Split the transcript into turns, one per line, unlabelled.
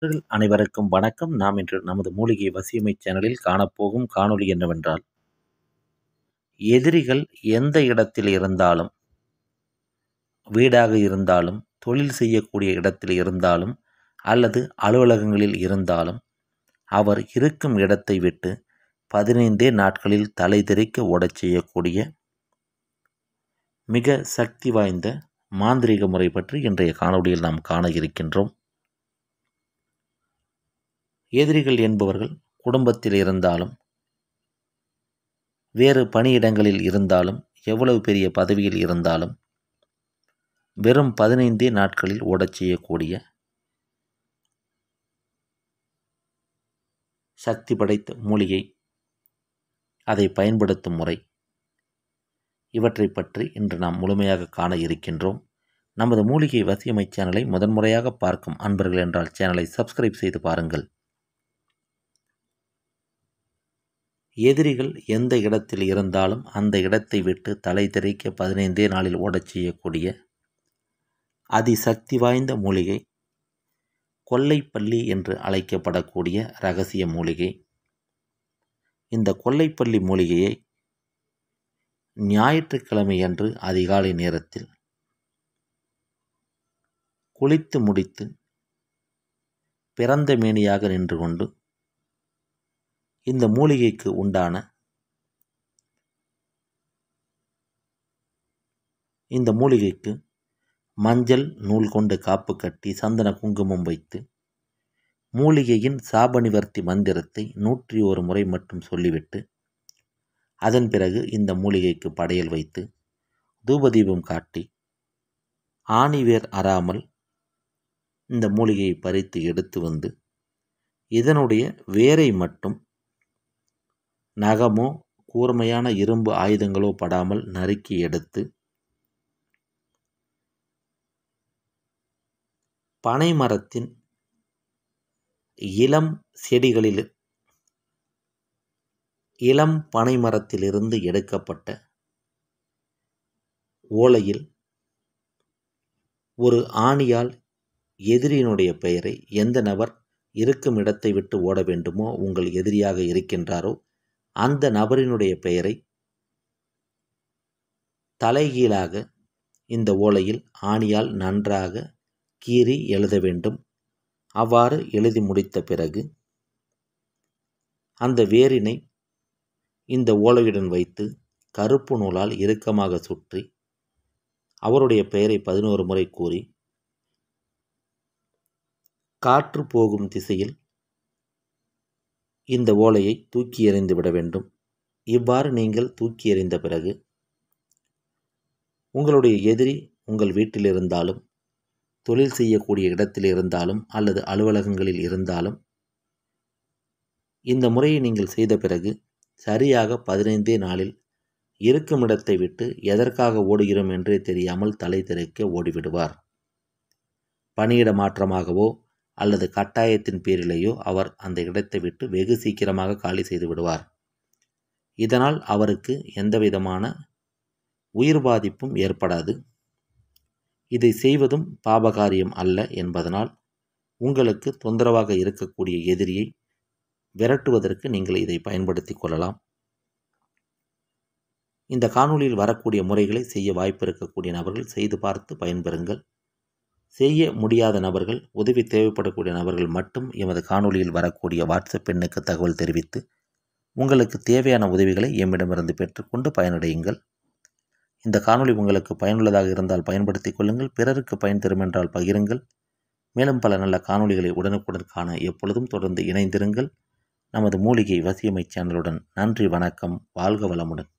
அனைவருக்கும் வணக்கம். நாம் இன்று நமது மூலிகை வசியமை சேனலில் காணப்போகும் காணொளி என்னவென்றால், எதிரிகள் எந்த இடத்தில் இருந்தாலும், வீடாக இருந்தாலும், தொழில் செய்யக்கூடிய இடத்தில் இருந்தாலும், அல்லது அலுவலகங்களில் இருந்தாலும், அவர் இருக்கும் இடத்தை விட்டு 15 நாட்களில் தலை தெறிக்க ஓடச் செய்யக்கூடிய மிக சக்தி வாய்ந்த மாந்திரீக முறை பற்றி இன்றைய காணொளியில் நாம் காண இருக்கின்றோம். எதிரிகள் என்பவர்கள் குடும்பத்தில் இருந்தாலும், வேறு பணியிடங்களில் இருந்தாலும், எவ்வளவு பெரிய பதவியில் இருந்தாலும், வெறும் 15 நாட்களில் ஓடச் செய்யக்கூடிய சக்தி படைத்த மூலிகை, அதை பயன்படுத்தும் முறை, இவற்றை பற்றி இன்று நாம் முழுமையாக காண இருக்கின்றோம். நமது மூலிகை வசியமை சேனலை முதன்முறையாக பார்க்கும் அன்பர்கள் என்றால் சேனலை சப்ஸ்கிரைப் செய்து பாருங்கள். எதிரிகள் எந்த இடத்தில் இருந்தாலும் அந்த இடத்தை விட்டு தலை தெறிக்க 15 நாளில் ஓடச் செய்யக்கூடிய அதிசக்தி வாய்ந்த மூலிகை கொல்லைப்பள்ளி என்று அழைக்கப்படக்கூடிய இரகசிய மூலிகை. இந்த கொல்லைப்பள்ளி மூலிகையை ஞாயிற்றுக்கிழமை அன்று அதிகாலை நேரத்தில் குளித்து முடித்து பிறந்த மேனியாக நின்று கொண்டு இந்த மூலிகைக்கு உண்டான இந்த மூலிகைக்கு மஞ்சள் நூல் கொண்டு காப்பு கட்டி சந்தன குங்குமம் வைத்து மூலிகையின் சாப நிவர்த்தி மந்திரத்தை 101 முறை மட்டும் சொல்லிவிட்டு, அதன் பிறகு இந்த மூலிகைக்கு படையல் வைத்து தூபதீபம் காட்டி ஆணிவேர் அறாமல் இந்த மூலிகையை பறித்து எடுத்து வந்து இதனுடைய வேரை மட்டும் நகமோ கூர்மையான இரும்பு ஆயுதங்களோ படாமல் நறுக்கி எடுத்து பனை மரத்தின் இளம் பனை மரத்திலிருந்து எடுக்கப்பட்ட ஓலையில் ஒரு ஆணியால் எதிரியினுடைய பெயரை, எந்த நபர் இருக்கும் இடத்தை விட்டு ஓட வேண்டுமோ, உங்கள் எதிரியாக இருக்கின்றாரோ அந்த நபரினுடைய பெயரை தலைகீழாக இந்த ஓலையில் ஆணியால் நன்றாக கீறி எழுத வேண்டும். அவ்வாறு எழுதி முடித்த பிறகு அந்த வேரினை இந்த ஓலையுடன் வைத்து கருப்பு நூலால் இறுக்கமாக சுற்றி அவருடைய பெயரை 11 முறை கூறி காற்று போகும் திசையில் இந்த ஓலையை தூக்கி எறிந்து விட வேண்டும். இவ்வாறு நீங்கள் தூக்கி எறிந்த பிறகு உங்களுடைய எதிரி உங்கள் வீட்டில் இருந்தாலும், தொழில் செய்யக்கூடிய இடத்தில் இருந்தாலும், அல்லது அலுவலகங்களில் இருந்தாலும், இந்த முறையை நீங்கள் செய்த பிறகு சரியாக 15 நாளில் இருக்கும் இடத்தை விட்டு எதற்காக ஓடுகிறோம் என்றே தெரியாமல் தலை தெறிக்க ஓடிவிடுவார். பணியிட மாற்றமாகவோ அல்லது கட்டாயத்தின் பேரிலேயோ அவர் அந்த இடத்தை விட்டு வெகு சீக்கிரமாக காலி செய்து விடுவார். இதனால் அவருக்கு எந்தவிதமான உயிர் பாதிப்பும் ஏற்படாது. இதை செய்வதும் பாபகாரியம் அல்ல என்பதனால் உங்களுக்கு தொந்தரவாக இருக்கக்கூடிய எதிரியை விரட்டுவதற்கு நீங்கள் இதை பயன்படுத்தி கொள்ளலாம். இந்த காணொளியில் வரக்கூடிய முறைகளை செய்ய வாய்ப்பு இருக்கக்கூடிய நபர்கள் செய்து பார்த்து பயன்பெறுங்கள். செய்ய முடியாத நபர்கள், உதவி தேவைப்படக்கூடிய நபர்கள் மட்டும் எமது காணொளியில் வரக்கூடிய வாட்ஸ்அப் எண்ணுக்கு தகவல் தெரிவித்து உங்களுக்கு தேவையான உதவிகளை எம்மிடமிருந்து பெற்றுக்கொண்டு பயனடையுங்கள். இந்த காணொளி உங்களுக்கு பயனுள்ளதாக இருந்தால் பயன்படுத்திக் கொள்ளுங்கள். பிறருக்கு பயன் தரும் என்றால் பகிருங்கள். மேலும் பல நல்ல காணொளிகளை உடனுக்குடன் காண எப்பொழுதும் தொடர்ந்து இணைந்திருங்கள். நமது மூலிகை வசியமை சேனலுடன். நன்றி, வணக்கம், வாழ்க வளமுடன்.